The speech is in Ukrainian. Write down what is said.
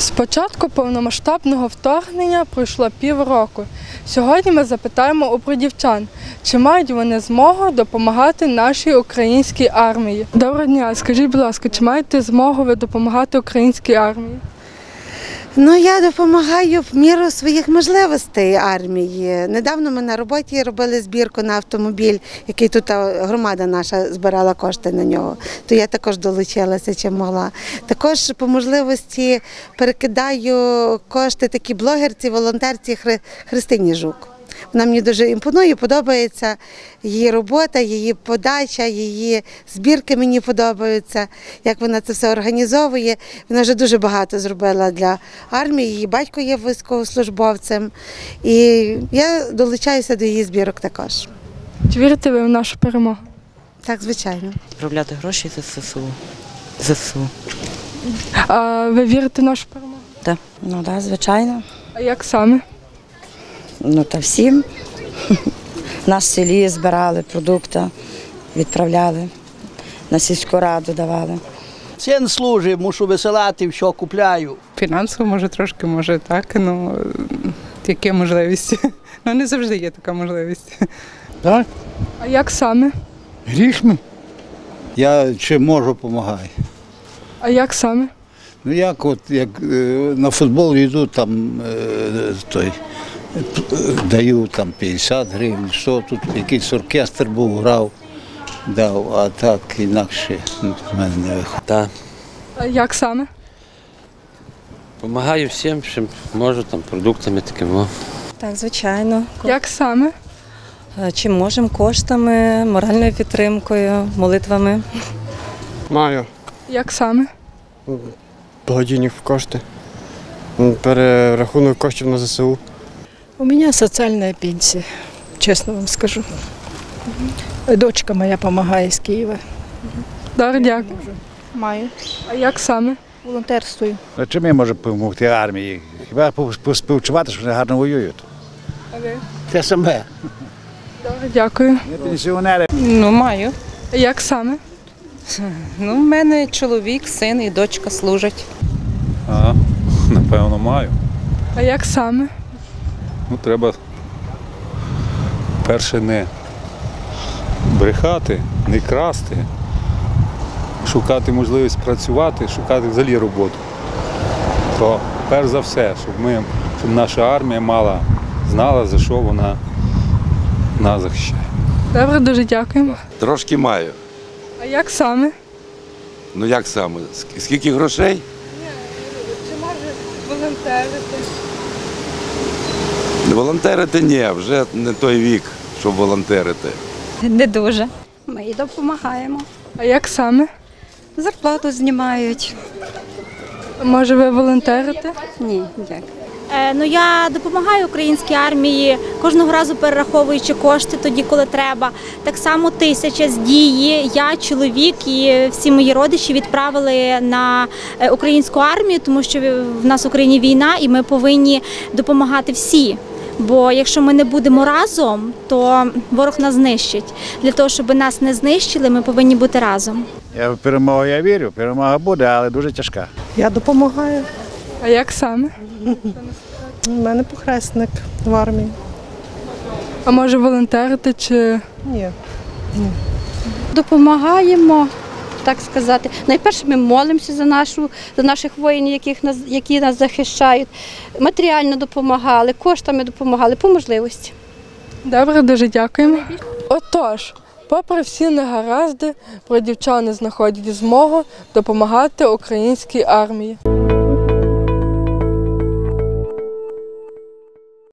З початку повномасштабного вторгнення пройшло півроку. Сьогодні ми запитаємо у бродівчан, чи мають вони змогу допомагати нашій українській армії. Доброго дня, скажіть, будь ласка, чи маєте змогу ви допомагати українській армії? Я допомагаю в міру своїх можливостей армії. Недавно ми на роботі робили збірку на автомобіль, який тут громада наша збирала кошти на нього. То я також долучилася, чим могла. Також по можливості перекидаю кошти такій блогерці, волонтерці Христині Жук. Вона мені дуже імпонує, подобається її робота, її подача, її збірки мені подобаються, як вона це все організовує. Вона вже дуже багато зробила для армії, її батько є військовослужбовцем. І я долучаюся до її збірок також. Чи вірите ви в нашу перемогу? Так, звичайно. Відправляти гроші ЗСУ. А ви вірите в нашу перемогу? Так. Так, звичайно. А як саме? Та всім. В нас в селі збирали продукти, відправляли, на сільську раду давали. Син служить, мушу висилати, все купляю. Фінансово, може, трошки, може так, яке можливість. Не завжди є така можливість. Так? А як саме? Грішми. Я чим можу, допомагаю. А як саме? Як на футбол йду, там даю 50 гривень, що тут якийсь оркестр був, грав, дав, а так інакше в мене не виходить. Так. А як саме? Помагаю всім, чим можу, продуктами такими. Так, звичайно. Як саме? Чим можемо, коштами, моральною підтримкою, молитвами. Маю. Як саме? Благодійні кошти. Перерахунок коштів на ЗСУ. У меня социальная пенсия, честно вам скажу. Дочка моя помогает из Києва. Добре, дякую. Маю. А як саме? Волонтерствую. Чим я можу допомогти армії? Хіба поспівчувати, що вони гарно воюють? Те саме. Добре, дякую. Ми пенсіонери. Маю. А як саме? В мене чоловік, син і дочка служать. Напевно, маю. А як саме? Треба перше не брехати, не красти, шукати можливість працювати, шукати взагалі роботу. То перш за все, щоб наша армія знала, за що вона нас захищає. Добре, дуже дякуємо. Трошки маю. А як саме? Як саме? Скільки грошей? Чи може волонтерити? Волонтерити ні, вже не той вік, щоб волонтерити. Не дуже. Ми і допомагаємо. А як саме? Зарплату знімають. Може ви волонтерите? Ні, дякую. Я допомагаю українській армії, кожного разу перераховуючи кошти тоді, коли треба. Так само 1000 з дії. Я, чоловік і всі мої родичі відправили на українську армію, тому що в нас в Україні війна і ми повинні допомагати всі. Бо якщо ми не будемо разом, то ворог нас знищить. Для того, щоб нас не знищили, ми повинні бути разом. В перемогу я вірю, перемога буде, але дуже тяжка. Я допомагаю. А як саме? У мене похресник в армії. А може волонтерити чи… Ні. Допомагаємо, так сказати. Найперше ми молимося за наших воїнів, які нас захищають. Матеріально допомагали, коштами допомагали, по можливості. Добре, дуже дякуємо. Отож, попри всі негаразди, бродівчани знаходять змогу допомагати українській армії.